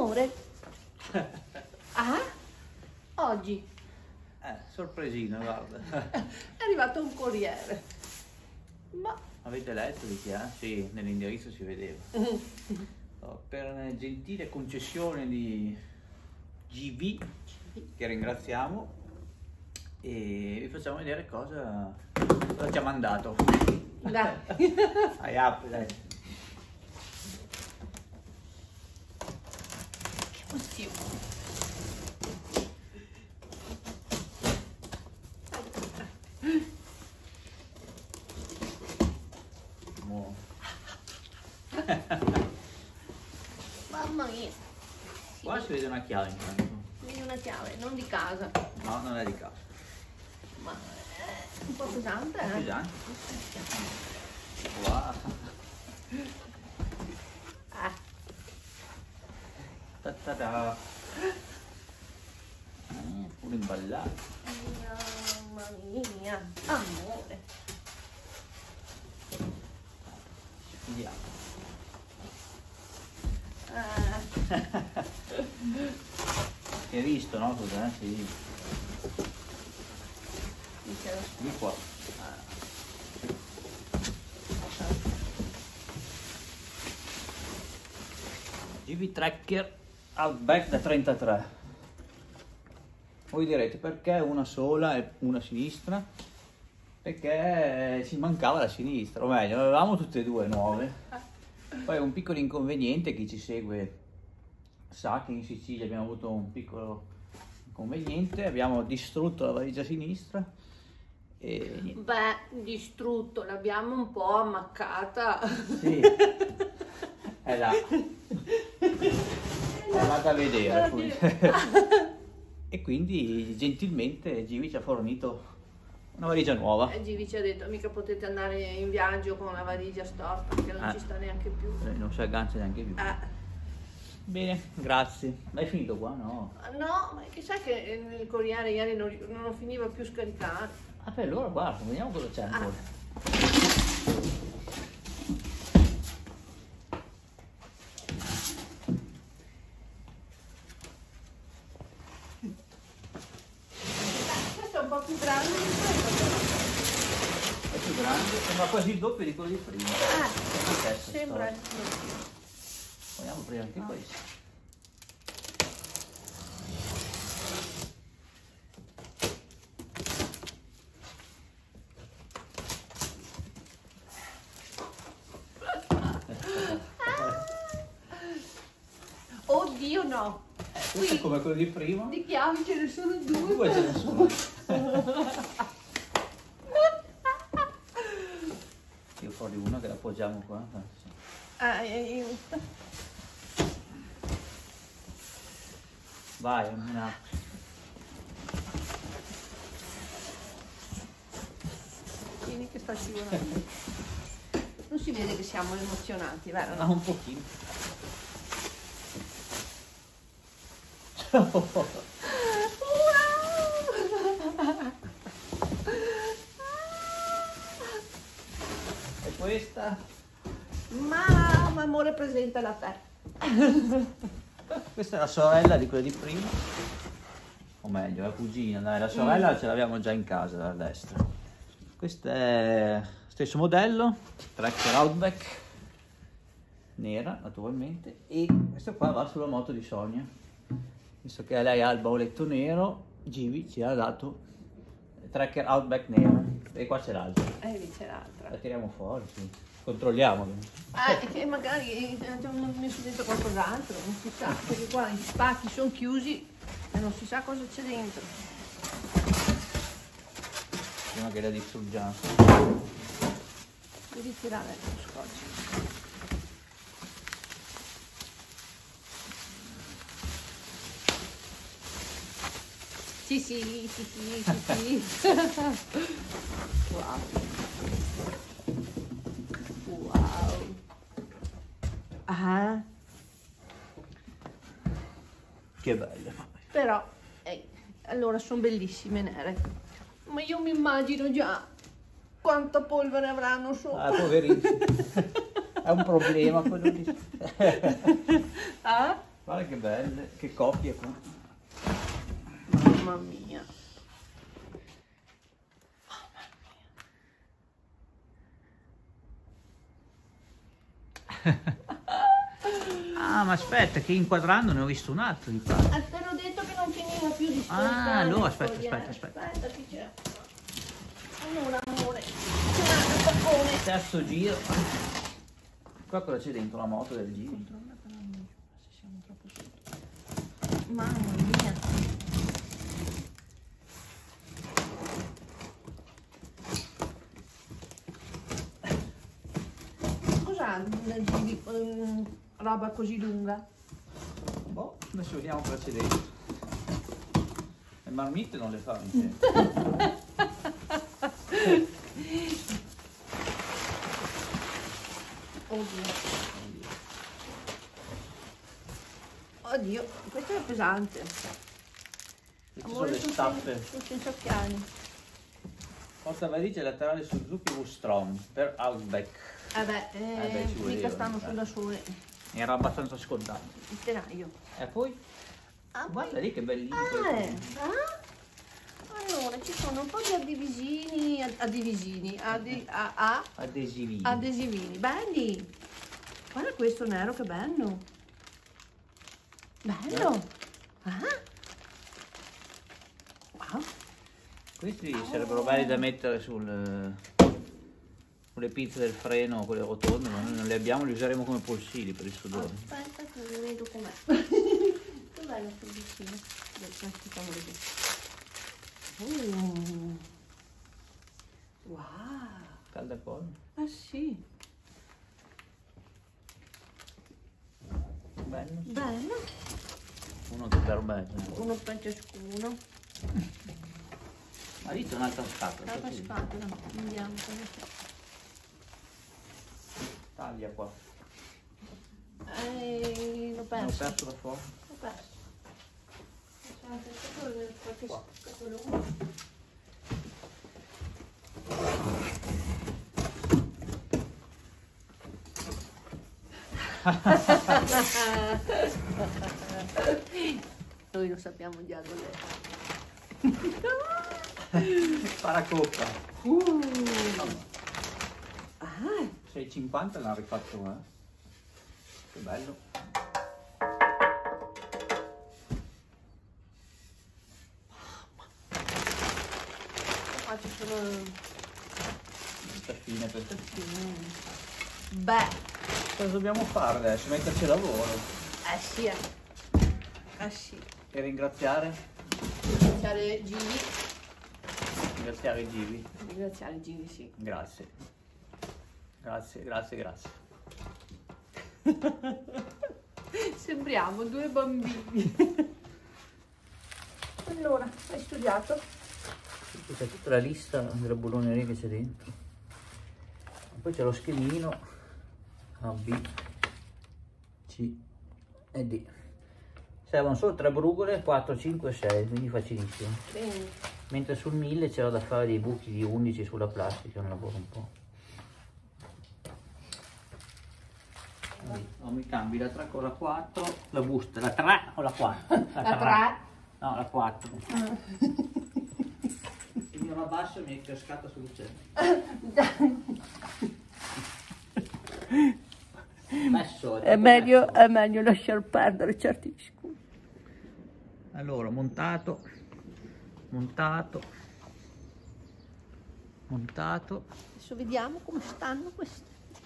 Amore? Ah? Oggi Sorpresina, guarda. è arrivato un corriere. Ma Avete letto di chi è? Sì, nell'indirizzo si vedeva. Per una gentile concessione di GV, che ringraziamo, e vi facciamo vedere cosa ci ha mandato. dai. Dai, apri, dai. Che emozione. Mo. Mamma mia. Qua si vede una chiave intanto. Vedi una chiave, non di casa, No, non è di casa. ma è un po' pesante, eh? Pesante. Wow. Ah, Ta-ta-da. Pure imballato. mamma mia. Amore. Vediamo. Ah, Si è visto, no? Cos'è? Sì. dicelo. Di qua. GV Tracker Outback da 33. Voi direte perché una sola e una sinistra? Perché ci mancava la sinistra, o meglio, avevamo tutte e due nuove. Poi un piccolo inconveniente, chi ci segue sa che in Sicilia abbiamo avuto un piccolo inconveniente, abbiamo distrutto la valigia sinistra e niente. Beh, distrutto, l'abbiamo un po' ammaccata. Sì, è là. Andate a vedere poi. E quindi gentilmente Givi ci ha fornito una valigia nuova. Givi ci ha detto, mica potete andare in viaggio con la valigia storta, che non ci sta neanche più. Non si aggancia neanche più. Bene, grazie. Ma è finito qua, no? No, ma chissà che il corriere ieri non finiva più scaricare. Ah, per allora guarda, vediamo cosa c'è ancora. Questo è un po' più grande di questo. È più grande, sembra quasi il doppio di quello di prima. Sembra. Vogliamo aprire anche questo. Oddio no! Questo è come quello di prima. Di chiavi ce ne sono due. Due ce ne sono. Io fuori una che la appoggiamo qua. Aiuto. Vai, una. Tieni che sta scivolando. Non si vede che siamo emozionati, vero? No, No? un pochino. E questa? Mamma, amore, presentala a te. Questa è la sorella di quella di prima. O meglio, la cugina, dai, la sorella ce l'abbiamo già in casa da destra. Questo è lo stesso modello, Tracker Outback, nera naturalmente, e questa qua va sulla moto di Sonia. Visto che lei ha il bauletto nero, Givi ci ha dato Tracker Outback nera. E qua c'è l'altra. Lì c'è l'altra. La tiriamo fuori, sì. Controlliamo. Che magari abbiamo messo dentro qualcos'altro, non si sa, perché qua i spacchi sono chiusi e non si sa cosa c'è dentro. Prima che la distruggiamo. Devi tirare lo scotch. Sì, sì, sì, sì, sì, sì. Wow. Wow. Ah. Che belle. Però, allora sono bellissime nere. Ma io mi immagino già quanta polvere avranno sopra. Ah, poverini. È un problema quello lì. Ah? Guarda che belle, che coppie qua. Mamma mia. Ah, ma aspetta, che inquadrando ne ho visto un altro di qua. Te l'ho detto che non finiva più di Ah, allora aspetta. Aspetta, che c'è? Allora, amore, c'è un altro paccone. Terzo giro. Qua cosa c'è dentro la moto del giro? Controlla però se siamo troppo sotto. Mamma mia. Cos'ha nel giri roba così lunga? Boh, adesso vediamo cosa c'è dentro. Le marmitte non le fa niente. Oddio. Oddio, questo è pesante. Queste sono le stappe. Sono senza occhiali. Porta valigie laterale Suzuki V-Strom per Outback. Beh, ci voleva, mica stanno su da sole. Era abbastanza scontato. Il telaio. E poi? Guarda lì che bellino. Allora, ci sono un po' di Adesivini. adesivini. Belli. Guarda questo nero, che bello. Bello. Wow. Questi sarebbero belli da mettere sulle pinze del freno, quelle rotonde, ma noi non le abbiamo, li useremo come polsini per il sudore. Aspetta che lo vedo com'è. Dov'è la pollicina? Facciamo vedere. Wow. Scaldapolvere. Ah sì. Bello. Bello. Uno per bello. Uno per ciascuno. Ma lì c'è un'altra scatola. L'altra così. scatola. Andiamo. Cosa c'è? Taglia qua. L'ho L'ho perso. perso da fuori. L'ho perso. Qualche Qua. scatolone. Noi lo sappiamo già cos'è. Paracocca. Ah, 6,50 l'hanno rifatto, Che bello. qua ci sono Fine per te. beh, Cosa dobbiamo fare adesso? Metterci a lavoro sì. Sì. e ringraziare Ringraziare Gigi. Givi. Ringraziare Gigi, sì. Grazie. Grazie. Sembriamo due bambini. Allora, hai studiato? C'è tutta la lista della bologneria che c'è dentro. Poi c'è lo schemino A, B, C e D. Servono solo 3 brugole, 4, 5 6, quindi facilissimo. Bene. Mentre sul 1000 c'era da fare dei buchi di 11 sulla plastica, un lavoro un po'. O mi cambi la 3 con la 4, la busta, la 3 o la 4? La 3. No, la 4. Il mio abbasso mi è cascata sul cielo. Messo, È meglio lasciar perdere certi discorsi. Allora, montato. Adesso vediamo come stanno questi.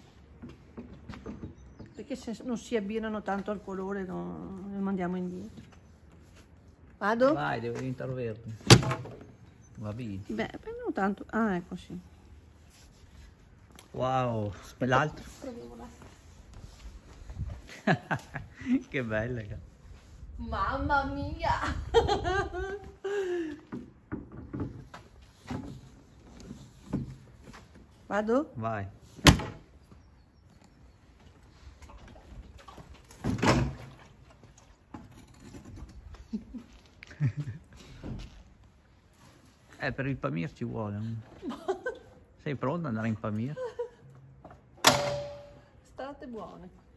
Perché se non si abbinano tanto al colore le mandiamo indietro. Vado? Vai, deve diventare verde. Va bene. Beh, prendono tanto. Ah, ecco sì. Wow, l'altro. Proviamo là. Che bella. Mamma mia! Vado? Vai. Per il Pamir ci vuole. Sei pronta ad andare in Pamir? State buone.